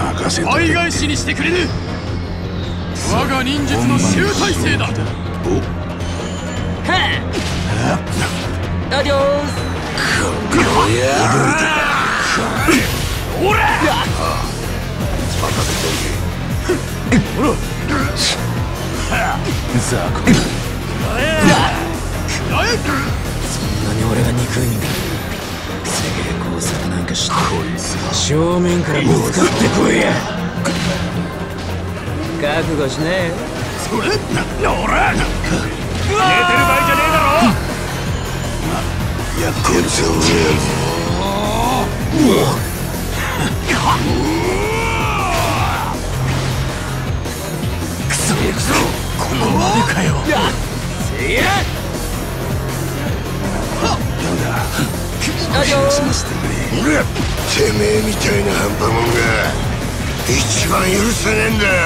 任せとけ。 倍返しにしてくれる。我が忍術の集大成だ。 アディオース。 この野郎だ。 おら。 任せとけ。 ほら。 ザコ。 そんなに俺が憎いんだ。すげえ工作なんかして正面からぶつかってこいや。覚悟しねえよ。 それおら。寝てる場合じゃねえだろ。 やってやるぞ。 くそ行くぞ。ここまでかよ。 せや。 なんだ。 アディオース。 てめえみたいな半端もんが一番許せねえんだ。